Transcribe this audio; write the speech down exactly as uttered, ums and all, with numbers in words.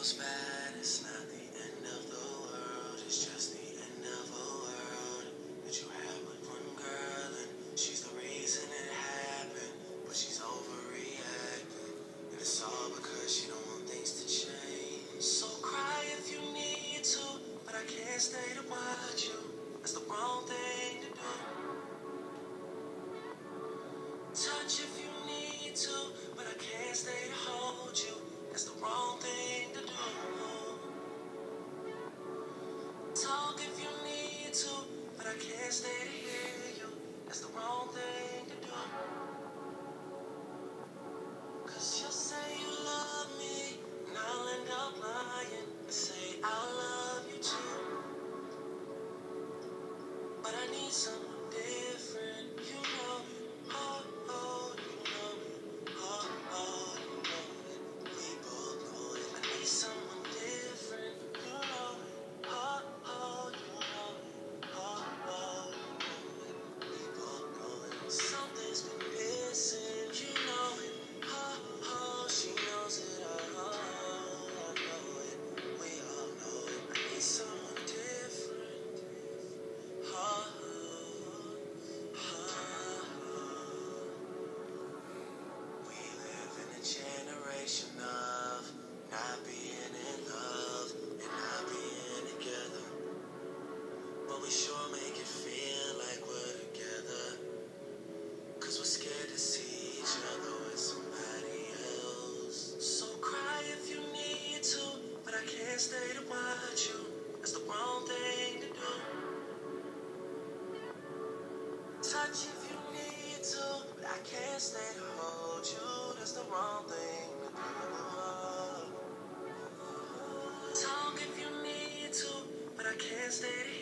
feels bad, it's not the end of the world, it's just the end of a world that you had with one girl, and she's the reason it happened, but she's overreacting, and it's all because she don't want things to change. So cry if you need to, but I can't stay to watch you, that's the wrong thing to do. Touch if you need to, but I can't stay to hold you, that's the wrong thing to do. Talk if you need to, but I can't stay to hear you, that's the wrong thing to do. Cause you'll say you love me, and I'll end up lying and say I love you too. But I need someone different, you know. Oh, oh, you know. Oh, oh, you know it. We both know it. I need someone different, you know. Oh, oh, you know. Oh, oh, you know it. We both know it. Something's been missing, you know it. Oh, oh, she knows it. Oh, I know it. We all know it. I need someone different. Oh, oh, oh. We live in a generation of not being in love and not being together, but we sure make it feel like we're together, cause we're scared to see each other with somebody else. So cry if you need to, but I can't stay to watch you, that's the wrong thing to do. Touch if you need to, but I can't stay to hold you, that's the wrong thing to do. Talk if you need to, but I can't stay to